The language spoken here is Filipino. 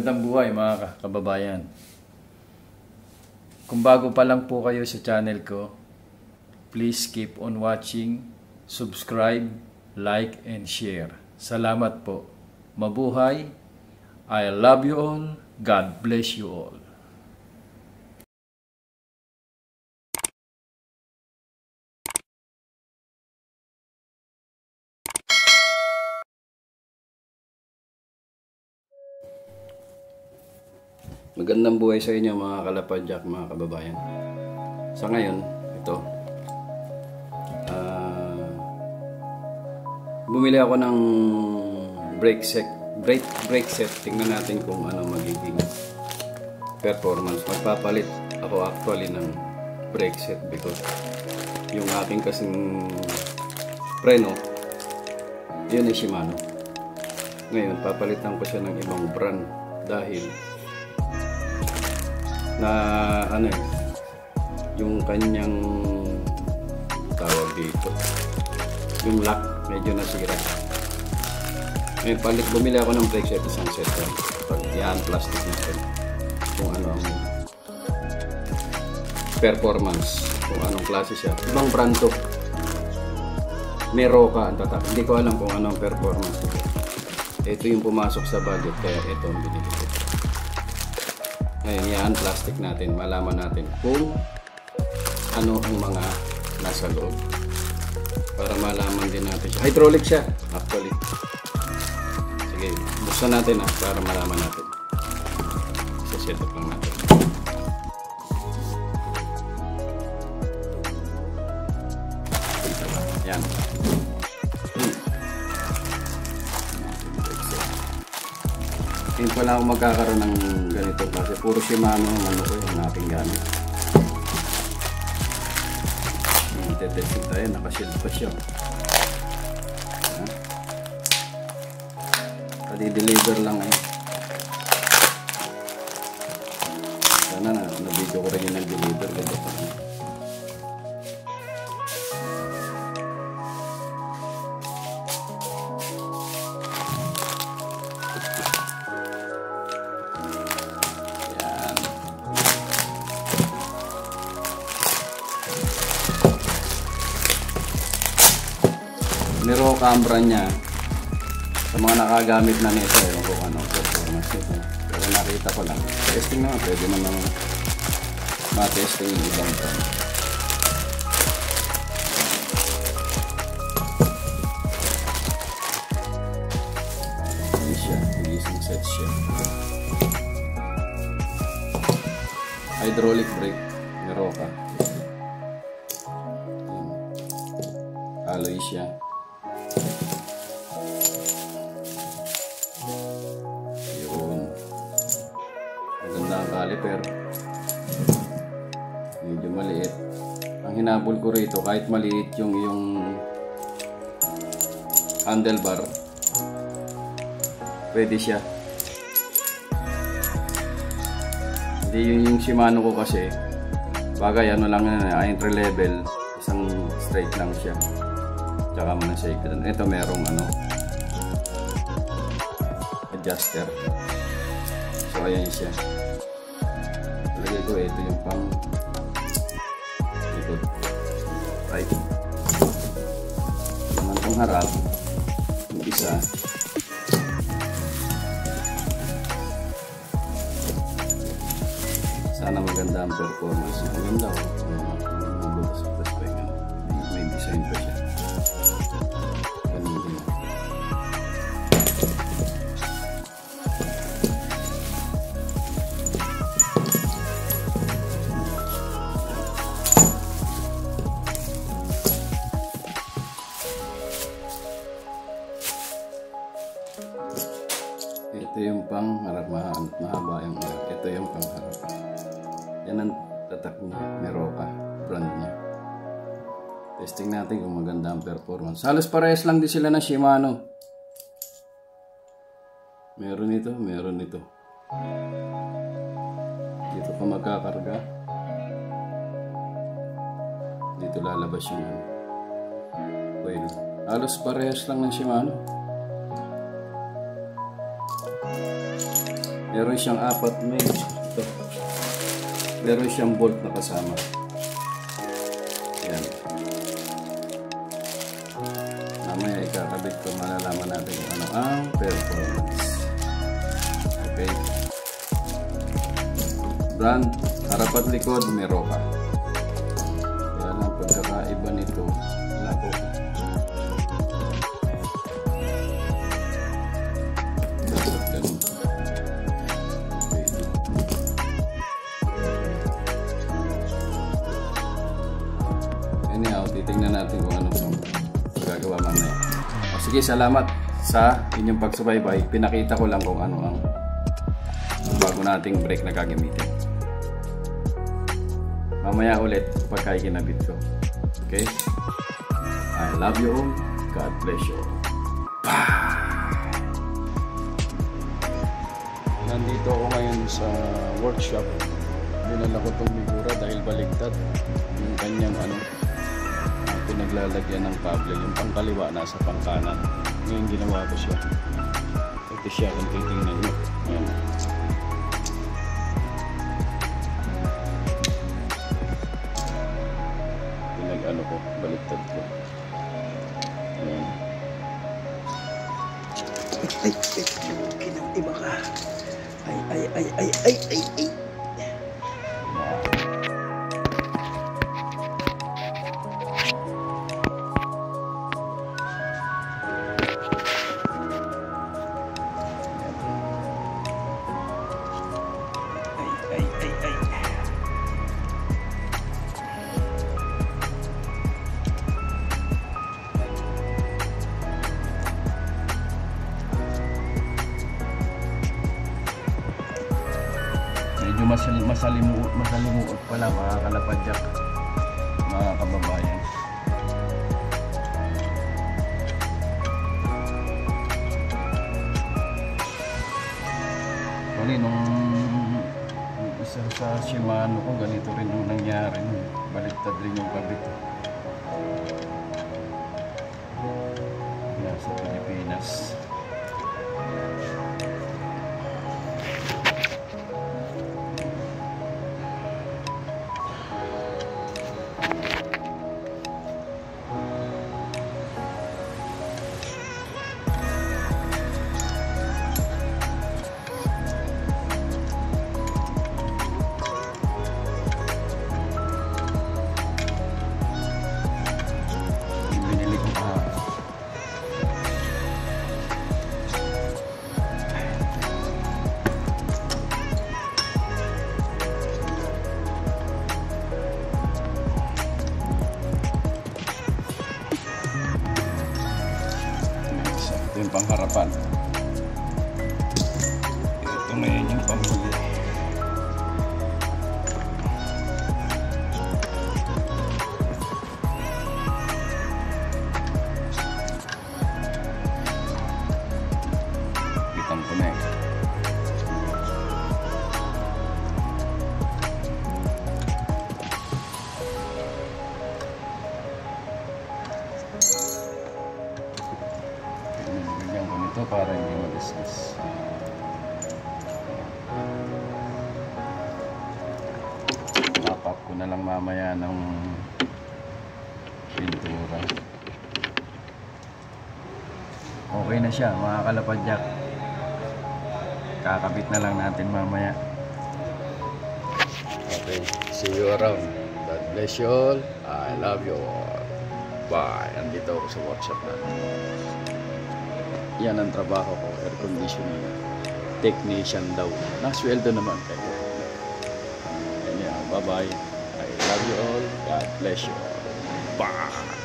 Magandang buhay mga kababayan. Kung bago pa lang po kayo sa channel ko, please keep on watching, subscribe, like, and share. Salamat po. Mabuhay. I love you all. God bless you all. Magandang buhay sa inyo mga kalapadyak, mga kababayan. Sa ngayon, ito. Bumili ako ng brake set. Tingnan natin kung ano magiging performance. Magpapalit ako actually ng brake set because yung aking kasing preno, yun ay Shimano. Ngayon, papalitan ko siya ng ibang brand dahil na yung kanyang tawag dito, yung lock medyo nasira. Ngayon bumili ako ng brake set, isang set yan, plastic natin kung ano ang performance, kung anong klase siya. Ibang brand to, Meroka ang tatak, hindi ko alam kung anong performance. Ito yung pumasok sa budget kaya ito ang binili ko. Ngayon yan, plastic natin, malaman natin kung ano ang mga nasa loob para malaman din natin siya. Hydraulic siya actually. Sige, buksan natin para malaman natin. Isa-set up lang natin. Yan. Ngayon pala ako magkakaroon ng ganito kasi puro Shimano ang yung aking gamit. Testing tayo, nakashield pa siya. Padi-deliver lang sana na-video ko rin yung nag-deliver. Meroka ang brand niya. Sa mga nakagamit na nito, yung kung anong performance nito. Pero nakita ko lang. Testing naman, pwede naman ma-testing yung ibang brand. Hindi siya, isang set siya. Hydraulic brake, Meroka. Alloy siya. Yun. Maganda ang caliper. Medyo maliit. Ang hinabol ko rito, kahit maliit yung handlebar, pwede siya. Hindi yung Shimano ko kasi, bagay ano lang na entry level, isang straight lang siya. Tsaka mo na shake doon. Ito merong adjuster. So ayan siya. Lagay ko ito yung pang likod. Right. Naman itong harap. Yung isa. Sana maganda ang performance. Maganda o. May design pa siya. Ito yung pang harap, mahaba yung harap. Ito yung pang harap. Yan ang tatak niya, Meroka, brand niya. Testing natin kung maganda ang performance. Halos parehas lang din sila na Shimano. Meron ito, meron ito. Dito pa magkakarga. Dito lalabas yung oil. Halos parehas lang ng Shimano. Meron siyang ito. Meron siyang bolt na kasama. Yan. Mamaya ikakabit ko, malalaman natin kung ano ang performance. Okay. Brand, harap at likod, Meroka. Kaya lang pagkakaiba nito, lako. Anyhow, titingnan natin kung ano gagawa mamaya. Sige, salamat sa inyong pagsubaybay. Pinakita ko lang kung ano ang bago nating brake na gagamitin. Mamaya ulit pagka ikinabit ko. Okay? I love you all. God bless you all. Bye! Nandito ako ngayon sa workshop. Dinala ko itong Migura dahil baligtad yung kanyang pinaglalagyan ng cable. Yung pangkaliwa nasa pangkanan. Ngayon ginawa ko siya. Ito siya kung titingnan nyo. Ayan. Ko, baliktad ko. Ayan. Ay, kinaktiba ka. Ay. Medyo masalimuot pala mga kalapadyak, mga kababayan. Kali nung isa sa Shimano ko, ganito rin yung nangyari. Baliktad rin yung kabit. Yan sa Pilipinas. Yung pangharapan. Ito ngayon yung panghuli. Kitang ko na eh. Ito para hindi madiscuss. Napap ko na lang mamaya ng pintura. Okay na siya mga kalapadyak. Kakabit na lang natin mamaya. Okay, see you around. God bless you all. I love you all. Bye. Andito ako sa workshop natin. Yan ang trabaho ko, air conditioning technician daw. Nasweldo naman kayo. Bye bye. I love you all. God bless you all. Bye.